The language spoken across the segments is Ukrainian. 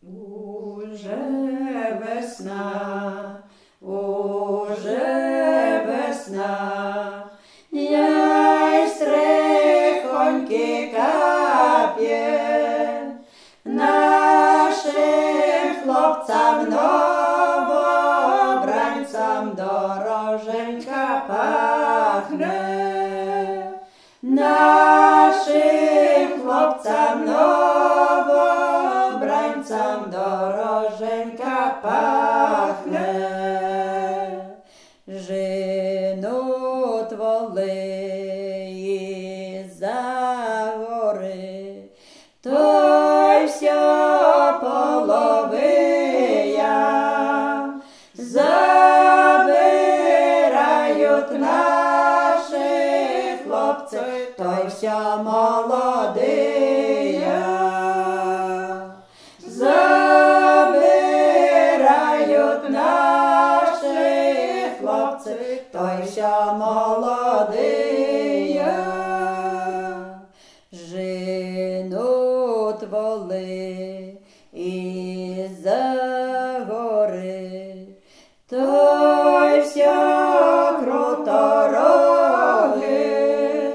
Уже весна, уже весна, яй стрихоньки кап'є, нашим хлопцям новобранцям дороженька пахне, нашим хлопцям новобранцям дороженька пахне. Женуть воли із-за гори, той все половия, забирають наші хлопці, той все молодия. Забирають наші хлопці, той все молодия. Женуть воли із-за гори, той все крутороги,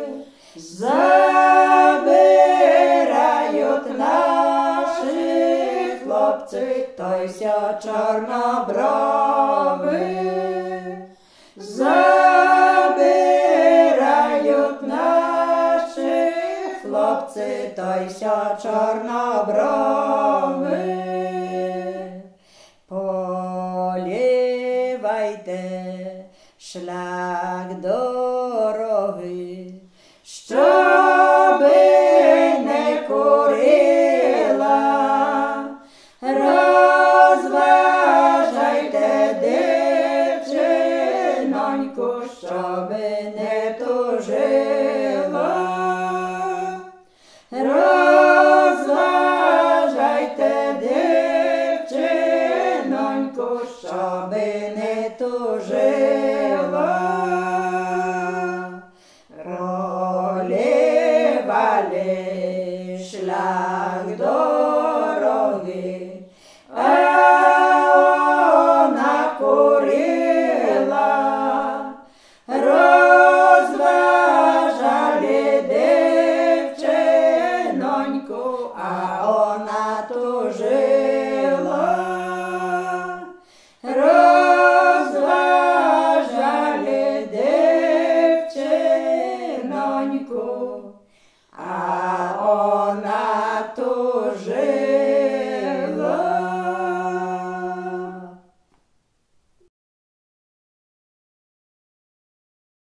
забирають наші хлопці, той все чорноброви, забирають наші хлопці, той все чорноброви. Полівайте шлях дороги, щоби не курила, розважайте дівчиноньку, щоби не тужила, розважайте дівчиноньку, щоби не тужила. Пролівали шлях дороги, а вона курила, розважали дівчиноньку, а вона тужила, розважали дівчиноньку, а